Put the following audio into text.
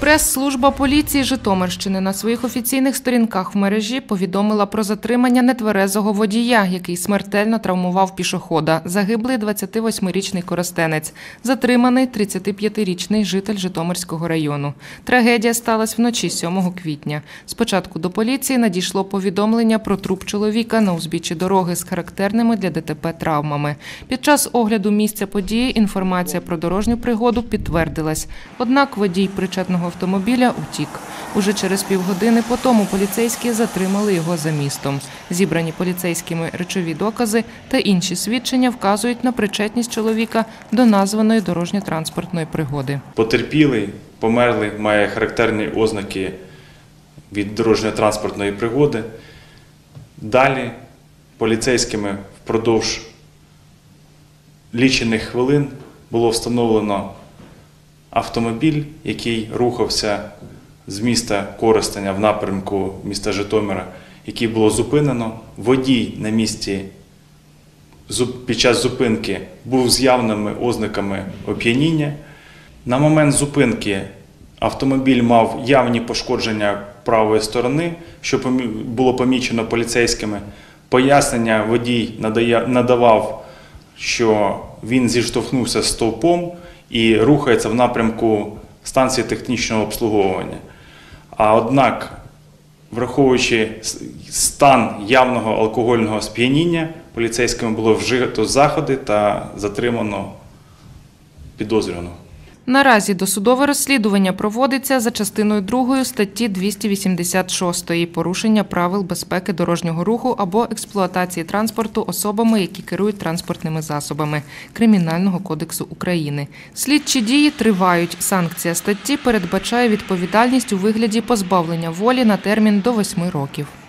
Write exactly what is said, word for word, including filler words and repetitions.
Прес-служба поліції Житомирщини на своїх офіційних сторінках в мережі повідомила про затримання нетверезого водія, який смертельно травмував пішохода. Загиблий двадцятивосьмирічний коростенець, затриманий тридцятип'ятирічний житель Житомирського району. Трагедія сталася вночі сьомого квітня. Спочатку до поліції надійшло повідомлення про труп чоловіка на узбіччі дороги з характерними для ДТП травмами. Під час огляду місця події інформація про дорожню пригоду підтвердилась. Однак водій причетного автомобіля утік. Уже через півгодини по тому поліцейські затримали його за містом. Зібрані поліцейськими речові докази та інші свідчення вказують на причетність чоловіка до названої дорожньо-транспортної пригоди. Потерпілий, померлий, має характерні ознаки від дорожньо-транспортної пригоди. Далі поліцейськими впродовж лічених хвилин було встановлено автомобіль, який рухався з міста Коростеня в напрямку міста Житомира, який було зупинено. Водій на місці під час зупинки був з явними ознаками оп'яніння. На момент зупинки автомобіль мав явні пошкодження правої сторони, що було помічено поліцейськими. Пояснення водій надавав, що він зіштовхнувся з стовпом і рухається в напрямку станції технічного обслуговування. А однак, враховуючи стан явного алкогольного сп'яніння, поліцейськими було вжито заходи та затримано підозрюваного. Наразі досудове розслідування проводиться за частиною другою статті двісті вісімдесят шість «Порушення правил безпеки дорожнього руху або експлуатації транспорту особами, які керують транспортними засобами» Кримінального кодексу України. Слідчі дії тривають. Санкція статті передбачає відповідальність у вигляді позбавлення волі на термін до восьми років.